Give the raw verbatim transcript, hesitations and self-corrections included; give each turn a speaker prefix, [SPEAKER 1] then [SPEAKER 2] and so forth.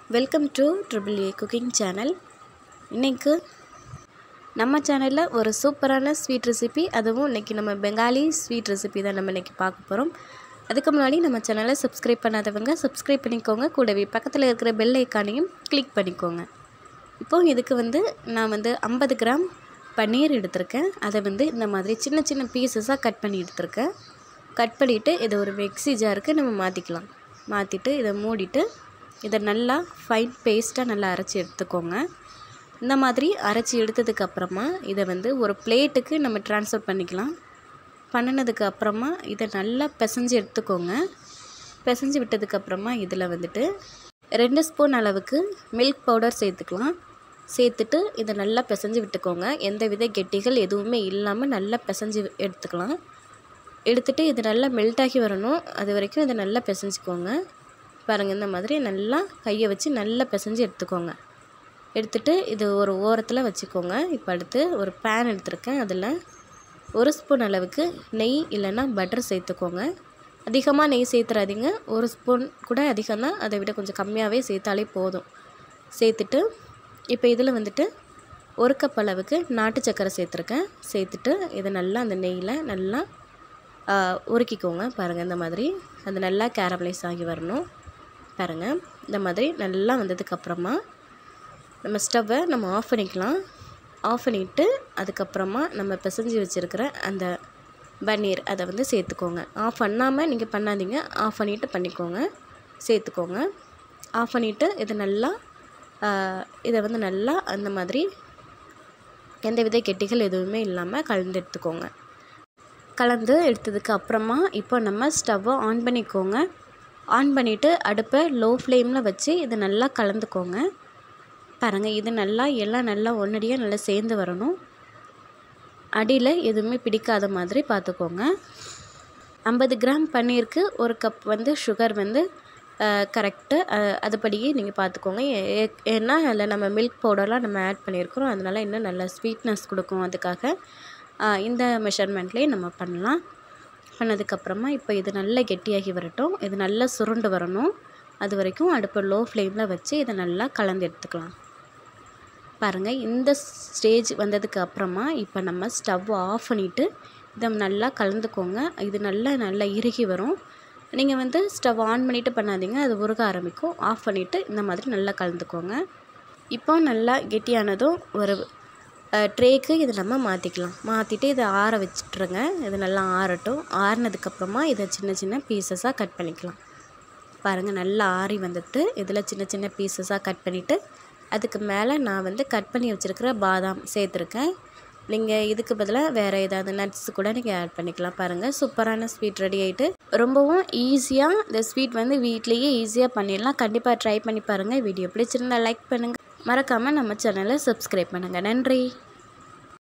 [SPEAKER 1] Welcome to triple A cooking channel. இன்றைக்கு நம்ம சேனலில் ஒரு சூப்பரான ஸ்வீட் ரெசிபி, அதுவும் இன்றைக்கி நம்ம பெங்காலி ஸ்வீட் ரெசிபி தான் நம்ம இன்றைக்கி பார்க்க போகிறோம். அதுக்கு முன்னாடி நம்ம சேனலை சப்ஸ்கிரைப் பண்ணாதவங்க சப்ஸ்கிரைப் பண்ணிக்கோங்க. கூடவே பக்கத்தில் இருக்கிற பெல் ஐக்கானையும் கிளிக் பண்ணிக்கோங்க. இப்போது இதுக்கு வந்து நான் வந்து ஐம்பது கிராம் பன்னீர் எடுத்திருக்கேன். அதை வந்து இந்த மாதிரி சின்ன சின்ன பீசஸாக கட் பண்ணி எடுத்திருக்கேன். கட் பண்ணிவிட்டு இதை ஒரு மிக்ஸி ஜாருக்கு நம்ம மாற்றிக்கலாம். மாற்றிட்டு இதை மூடிட்டு இதை நல்லா ஃபைன் பேஸ்ட்டாக நல்லா அரைச்சி எடுத்துக்கோங்க. இந்த மாதிரி அரைச்சி எடுத்ததுக்கப்புறமா இதை வந்து ஒரு பிளேட்டுக்கு நம்ம ட்ரான்ஸ்ஃபர் பண்ணிக்கலாம். பண்ணினதுக்கு அப்புறமா இதை நல்லா பிசைஞ்சு எடுத்துக்கோங்க. பிசைஞ்சு விட்டதுக்கப்புறமா இதில் வந்துட்டு ரெண்டு ஸ்பூன் அளவுக்கு மில்க் பவுடர் சேர்த்துக்கலாம். சேர்த்துட்டு இதை நல்லா பிசைஞ்சு விட்டுக்கோங்க. எந்த வித கெட்டிகள் எதுவுமே இல்லாமல் நல்லா பிசைஞ்சு எடுத்துக்கலாம். எடுத்துகிட்டு இது நல்லா மெல்ட் ஆகி வரணும். அது வரைக்கும் இதை நல்லா பிசைஞ்சிக்கோங்க. பாருங்கள், இந்த மாதிரி நல்லா கையை வச்சு நல்லா பிசைஞ்சு எடுத்துக்கோங்க. எடுத்துகிட்டு இது ஒரு ஓரத்தில் வச்சுக்கோங்க. இப்போ அடுத்து ஒரு பேன் எடுத்துருக்கேன். அதில் ஒரு ஸ்பூன் அளவுக்கு நெய் இல்லைன்னா பட்டர் சேர்த்துக்கோங்க. அதிகமாக நெய் சேர்த்துறாதீங்க. ஒரு ஸ்பூன் கூட அதிகம் தான், அதை விட கொஞ்சம் கம்மியாகவே சேர்த்தாலே போதும். சேர்த்துட்டு இப்போ இதில் வந்துட்டு ஒரு கப் அளவுக்கு நாட்டு சர்க்கரை சேர்த்துருக்கேன். சேர்த்துட்டு இதை நல்லா அந்த நெய்யில் நல்லா உருக்கிக்கோங்க. பாருங்கள், இந்த மாதிரி அது நல்லா கேரமலைஸ் ஆகி வரணும். பாருங்கள், இந்த மாதிரி நல்லா வந்ததுக்கப்புறமா நம்ம ஸ்டவ்வை நம்ம ஆஃப் பண்ணிக்கலாம். ஆஃப் பண்ணிவிட்டு அதுக்கப்புறமா நம்ம பிசைஞ்சு வச்சுருக்கிற அந்த பன்னீர் அதை வந்து சேர்த்துக்கோங்க. ஆஃப் பண்ணாமல் நீங்கள் பண்ணாதீங்க, ஆஃப் பண்ணிவிட்டு பண்ணிக்கோங்க. சேர்த்துக்கோங்க. ஆஃப் பண்ணிவிட்டு இதை நல்லா இதை வந்து நல்லா அந்த மாதிரி எந்த வித கெட்டிகள் எதுவுமே இல்லாமல் கலந்து எடுத்துக்கோங்க. கலந்து எடுத்ததுக்கு அப்புறமா இப்போ நம்ம ஸ்டவ்வை ஆன் பண்ணிக்கோங்க. ஆன் பண்ணிவிட்டு அடுப்பை லோ ஃப்ளேமில் வச்சு இதை நல்லா கலந்துக்கோங்க. பாருங்கள், இது நல்லா எல்லாம் நல்லா ஒன்றடியாக நல்லா சேர்ந்து வரணும். அடியில் எதுவுமே பிடிக்காத மாதிரி பார்த்துக்கோங்க. ஐம்பது கிராம் பன்னீருக்கு ஒரு கப் வந்து சுகர் வந்து கரெக்டு. அதுபடியே நீங்கள் பார்த்துக்கோங்க. ஏன்னா அதில் நம்ம மில்க் பவுடர்லாம் நம்ம ஆட் பண்ணியிருக்கிறோம். அதனால் இன்னும் நல்லா ஸ்வீட்னஸ் கொடுக்கும். அதுக்காக இந்த மெஷர்மெண்ட்லேயே நம்ம பண்ணலாம். பண்ணதுக்கப்புறமா இப்போ இது நல்லா கெட்டியாகி வரட்டும். இது நல்லா சுருண்டு வரணும். அது வரைக்கும் அடுப்பு லோ ஃப்ளேமில் வச்சு இதை நல்லா கலந்து எடுத்துக்கலாம். பாருங்கள், இந்த ஸ்டேஜ் வந்ததுக்கு அப்புறமா இப்போ நம்ம ஸ்டவ் ஆஃப் பண்ணிவிட்டு இதை நல்லா கலந்துக்கோங்க. இது நல்லா நல்லா இறுகி வரும். நீங்கள் வந்து ஸ்டவ் ஆன் பண்ணிவிட்டு பண்ணாதீங்க, அது உருக ஆரம்பிக்கும். ஆஃப் பண்ணிவிட்டு இந்த மாதிரி நல்லா கலந்துக்கோங்க. இப்போ நல்லா கெட்டியானதும் ஒரு ட்ரேக்கு இதை நம்ம மாற்றிக்கலாம். மாற்றிட்டு இதை ஆற வச்சுட்ருங்க. இது நல்லா ஆறட்டும். ஆறினதுக்கப்புறமா இதை சின்ன சின்ன பீசஸாக கட் பண்ணிக்கலாம். பாருங்கள், நல்லா ஆறி வந்துட்டு இதில் சின்ன சின்ன பீசஸாக கட் பண்ணிவிட்டு அதுக்கு மேலே நான் வந்து கட் பண்ணி வச்சுருக்கிற பாதாம் சேர்த்துருக்கேன். நீங்கள் இதுக்கு பதிலாக வேறு ஏதாவது நட்ஸ் கூட நீங்கள் ஆட் பண்ணிக்கலாம். பாருங்கள், சூப்பரான ஸ்வீட் ரெடி ஆகிட்டு ரொம்பவும் ஈஸியாக இந்த ஸ்வீட் வந்து வீட்லேயே ஈஸியாக பண்ணிடலாம். கண்டிப்பாக ட்ரை பண்ணி பாருங்கள். வீடியோ பிடிச்சிருந்தால் லைக் பண்ணுங்கள். மறக்காமல் நம்ம சேனலை சப்ஸ்கிரைப் பண்ணுங்கள். நன்றி.